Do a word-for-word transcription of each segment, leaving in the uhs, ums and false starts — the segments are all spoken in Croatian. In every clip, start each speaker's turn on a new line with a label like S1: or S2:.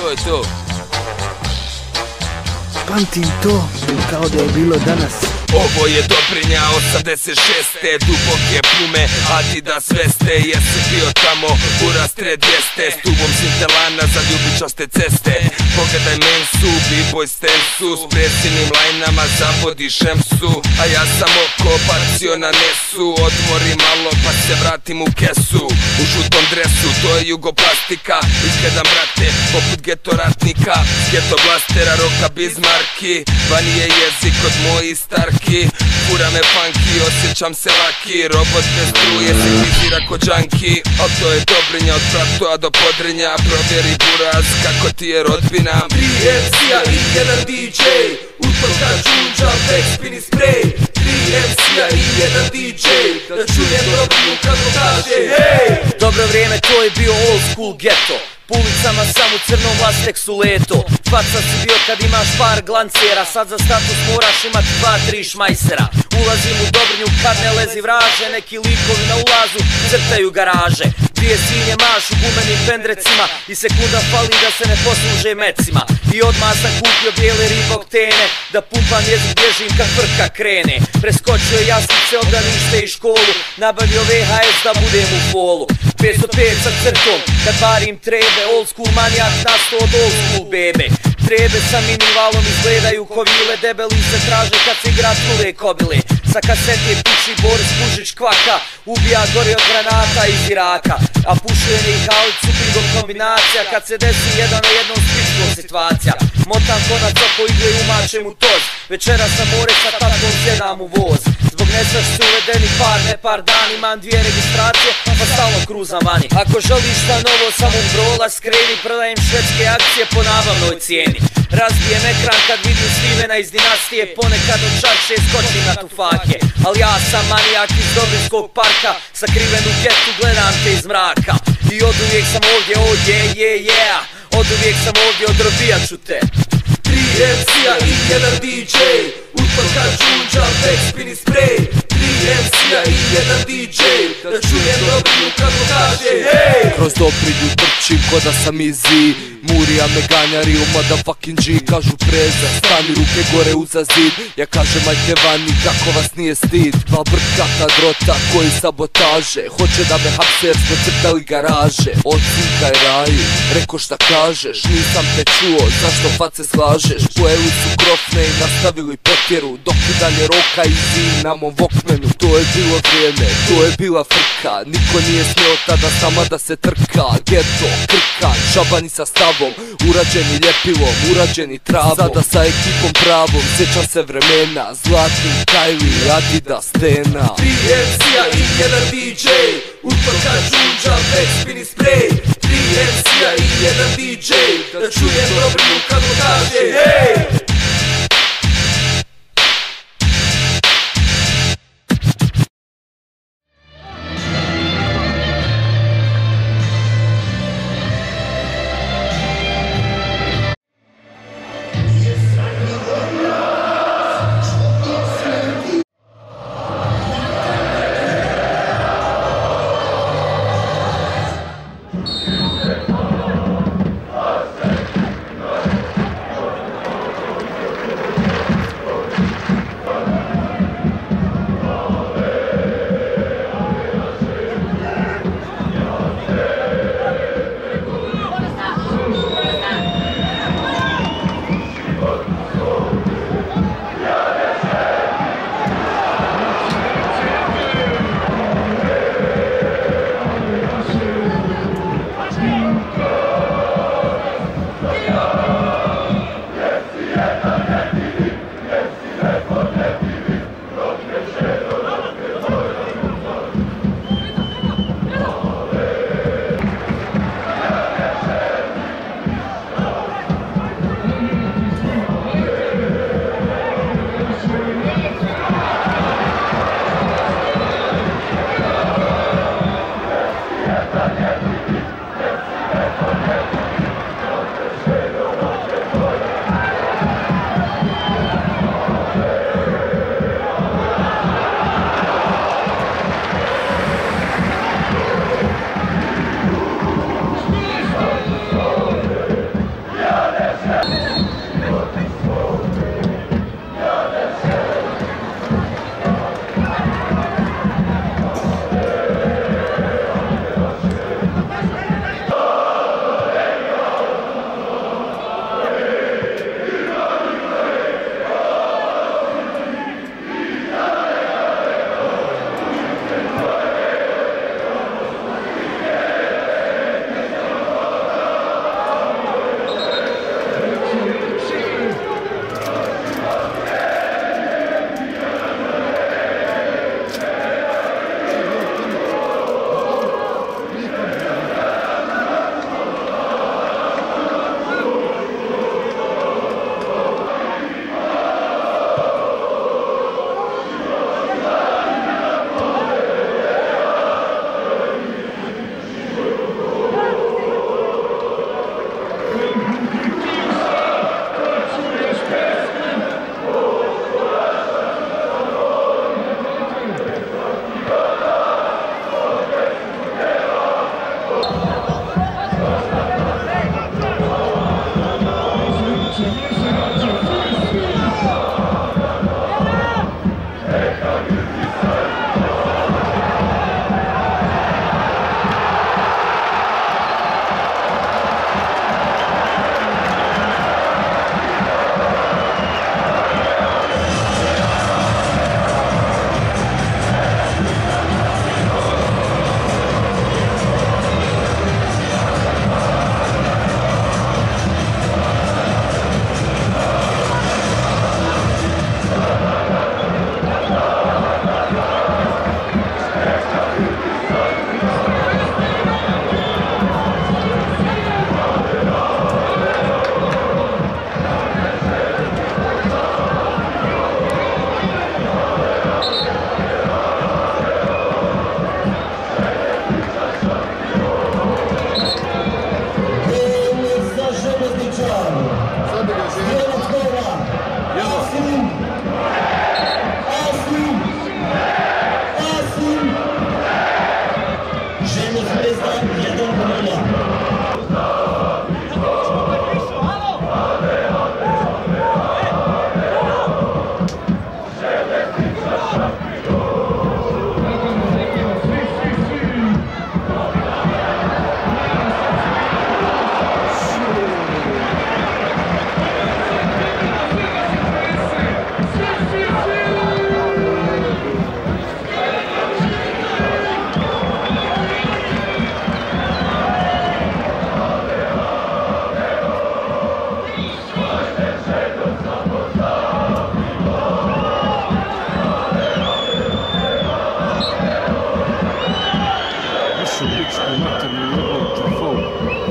S1: to je to.
S2: Pamtim to kao da je bilo danas.
S1: Ovo je Dobrinja osamdeset šeste Duboke plume, Adidas veste. Jesi bio tamo u rastre dvjesto S tubom Sintelana za ljubičaste ceste. Pogledaj mensu, b-boy stensu s presinim lajnama zavodi šemsu. A ja sam oko bacio na nesu, odmori malo pa se vratim u kesu. U žutom dresu, to je jugoplastika. Izgledam brate poput geto ratnika, s geto blastera roka Bizmarki. Vani je jezik od mojih starki, fura me funky, osjećam se laki. Robot bez struje se kvizira ko džanki. Al to je Dobrinja od Pratoa do Podrinja. Provjeri buraz kako ti je rodbina.
S3: Tri em si-a i jedan di džej, utorka džunđa, backspin i spray. Tri em si-a i jedan di džej, da čujem Dobrinu kako kaže hej.
S4: Dobro vrijeme, to je bio old school ghetto. Po ulicama sam u crnom lasteksu leto. Faca si bio kad imaš par glancera, sad za status moraš imat dva, tri šmajsera. Ulazim u Dobrinju kad ne lezi vraže, neki likovi na ulazu crtaju garaže. Dvije svinje mašu gumenim pendrecima i sekunda fali da se ne posluže mecima. I odmah sam kupio bijele riboktene, da pumpam jezik bježim kad frka krene. Preskočio jasnice, obdanište i školu, nabavio ve ha es da budem u folu. petsto pet sa crtom, kad varim trebe, old school manijak nasto od old school bebe. Trebe sa minivalom izgledaju ko vile, debeli se traže kad se igra trude kobile. Sa kasete piči Boris Pužić kvaka, ubija gori od granata iz Iraka. A pušenje i halic su pingom kombinacija, kad se desi jedan na jednom sličnom situacija. Motam konac oko igle i umačem u toz, večera sa more sa tatkom sjedam u voz. Zbog nesvaš su uvedeni par, ne par dan, imam dvije registracije, pa stalno kruzam vani. Ako želiš šta novo, samo u brola skreni, prodajem švedske akcije po nabavnoj cijeni. Razbijem ekran kad vidim Stevena iz dinastije, ponekad od čače skočim na tufake. Al ja sam manijak iz Dobrinskog parka, sakriven u getu, gledam te iz mraka. I od uvijek sam ovdje, oh yeah, yeah, yeah. Od uvijek sam ovdje, odrobijat ću te.
S3: Tri em si-a i jedan di džej, utorka džunđa, backspin i spray. Tri em si-a i jedan di džej, da čujem Dobrinu kako kaže hej.
S5: Kroz Dobrinju trčim ko da sam easy, Murija me ganja real motherfucking G. Kažu preza, stani ruke gore uza zid. Ja kažem ajte vani kako vas nije stid. Dva brkata drota koji sabotaže, hoće da me hapse jer smo crtali garaže. Odcinkaj raju, reko šta kažeš, nisam te čuo, zašto face slažeš. Pojeli su krofne i nastavili potjeru, dok i dalje roka i zin na mom Walkmanu. To je bilo vrijeme, to je bila frka, niko nije smio tada sama da se trka. Geto, krka, šabani sa stavom, urađeni ljepilom, urađeni travom. Sada sa ekipom pravom, sjećam se vremena, zlatni Kylie, Adidas, Stena.
S3: Tri em si-a i jedan di džej, utorka džunđa, backspin i spray. Tri em si-a i jedan di džej, da čujem Dobrinu kako kaže hej.
S2: mater mi jebao telefon.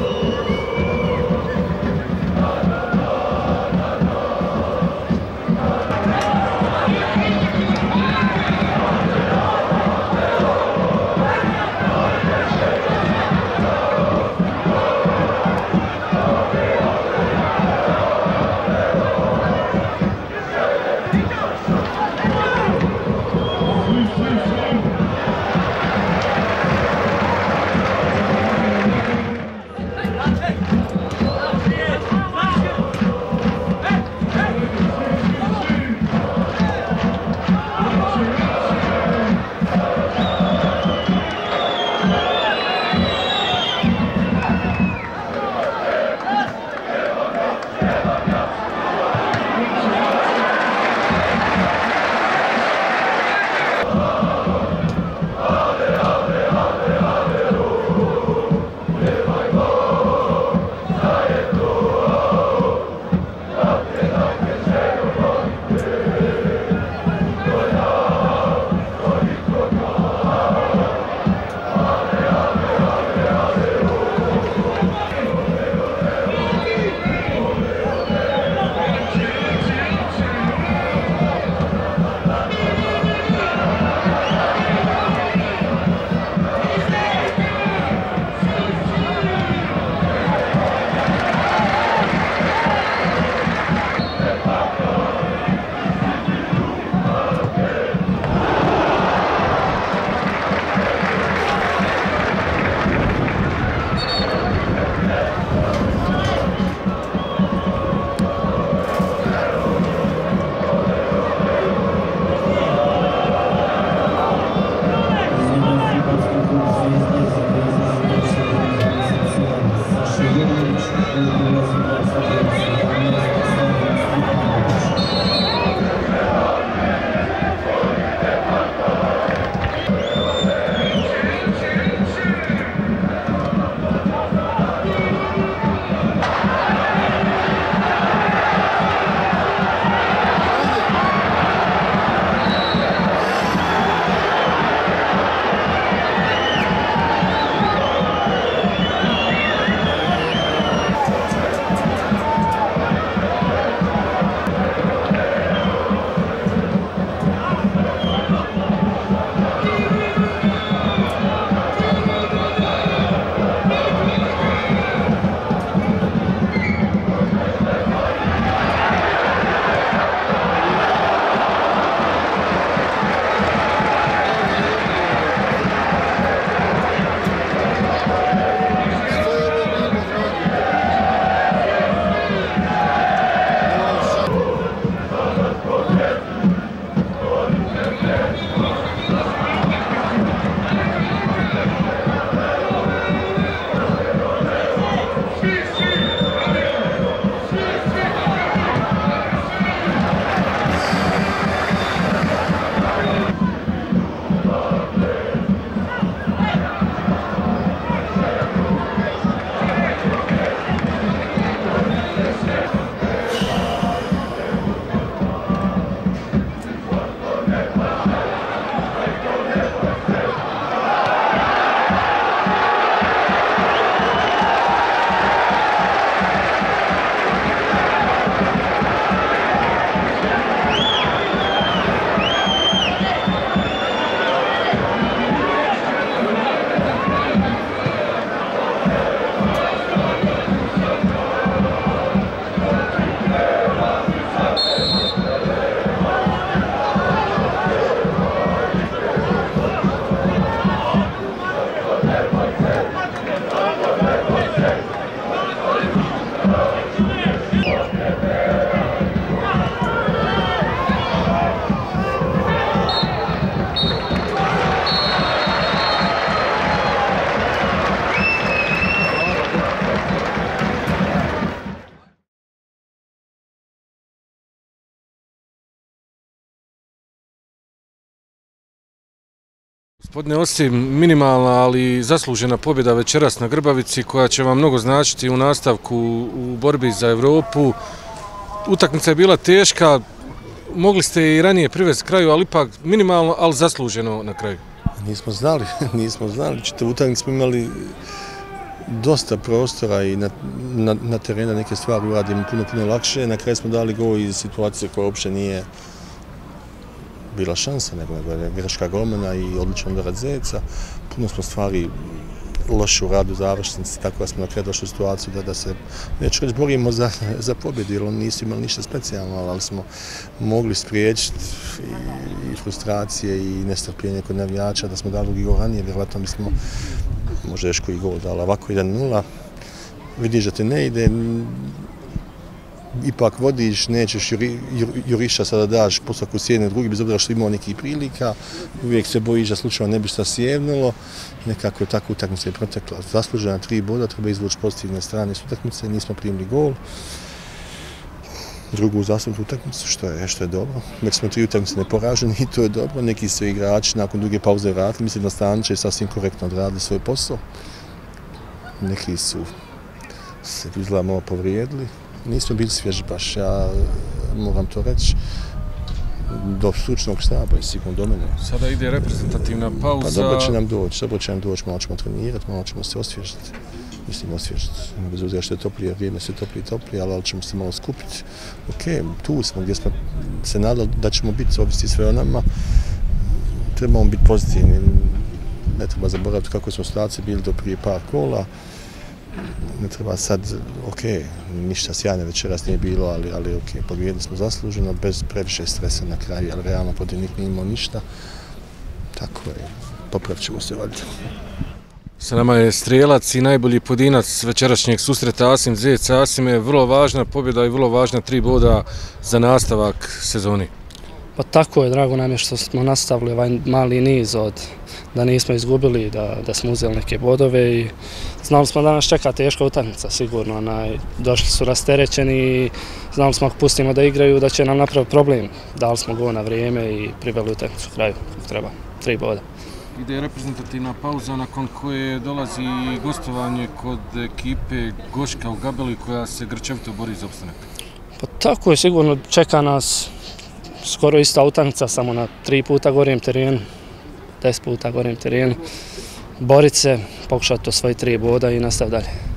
S6: Gospodine Osim, minimalna, ali zaslužena pobjeda večeras na Grbavici koja će vam mnogo značiti u nastavku u borbi za Evropu. Utakmica je bila teška, mogli ste i ranije privesti kraju, ali ipak minimalno, ali zasluženo na kraju.
S7: nismo znali, nismo znali. Čitavu utakmicu smo imali dosta prostora i na, na, na terenu neke stvari uradimo puno, puno lakše. Na kraju smo dali gol iz situacije koja uopće nije bila šansa, nego je greška golmana i odličan udarac Zeca. Puno smo stvari loše u radu završnici, tako da smo na kraju došli u situaciju da, da se, neću reći, borimo za, za pobjedu, jer oni nisu imali ništa specijalno, ali smo mogli spriječiti i, i frustracije i nestrpljenje kod navijača, da smo dali drugi gol ranije, vjerojatno bismo možda još koji gol dali. Ovako jedan nula, vidiš da te ne ide, ipak vodiš, nećeš juri, juriša sada daš posle sjedne drugi, bez obzira što imao nekih prilika, uvijek se bojiš da slučajno ne bi šta sjevnulo, nekako je tako utakmica je protekla. Zaslužena tri boda, treba izvući pozitivne strane s utakmice, nismo primili gol. Drugu zasluženu utakmicu, što je, što je dobro. Nek smo tri utakmice neporaženi i to je dobro. Neki su igrači nakon duge pauze vratili, mislim da Stanić je sasvim korektno odradili svoj posao. Neki su se izgleda malo povrijedili. Nismo bili svježi baš, ja moram to reći, do stručnog štaba i sigurno do mene.
S6: Sada ide reprezentativna pauza.
S7: Pa dobro će nam doći, dobro će nam doći, malo ćemo trenirati, malo ćemo se osvježiti. Mislim, osvježiti, bez obzira što je toplije, vrijeme se toplije i toplije, ali ćemo se malo skupiti. Ok, tu smo gdje smo se nadali da ćemo biti, ovisi sve o nama. Trebamo biti pozitivni, ne treba zaboraviti kako smo situacije bili do prije par kola. Ne treba sad, ok, ništa sjajne večeras nije bilo, ali, ali ok, pobjedili smo zasluženo, bez previše stresa na kraju, ali realno protivnik nije imao ništa. Tako je, popravit ćemo se valjda.
S6: Sa nama je strijelac i najbolji pojedinac večerašnjeg susreta Asim Zec. Asim, je vrlo važna pobjeda i vrlo važna tri boda za nastavak sezoni.
S8: Pa tako je, drago nam je što smo nastavili ovaj mali niz od da nismo izgubili, da, da smo uzeli neke bodove i znali smo da nas čeka teška utakmica, sigurno. Onaj, došli su rasterećeni i znali smo ako pustimo da igraju da će nam napraviti problem. Dali smo gol na vrijeme i priveli utakmicu kraju kako treba, tri boda.
S6: Ide reprezentativna pauza nakon koje dolazi gostovanje kod ekipe Goška u Gabeli koja se grčevito bori za opstanak.
S8: Pa tako je, sigurno čeka nas skoro ista utakmica, samo na tri puta gorijem terenu, deset puta gorijem terenu. Borit se, pokušati osvojiti tri boda i nastaviti dalje.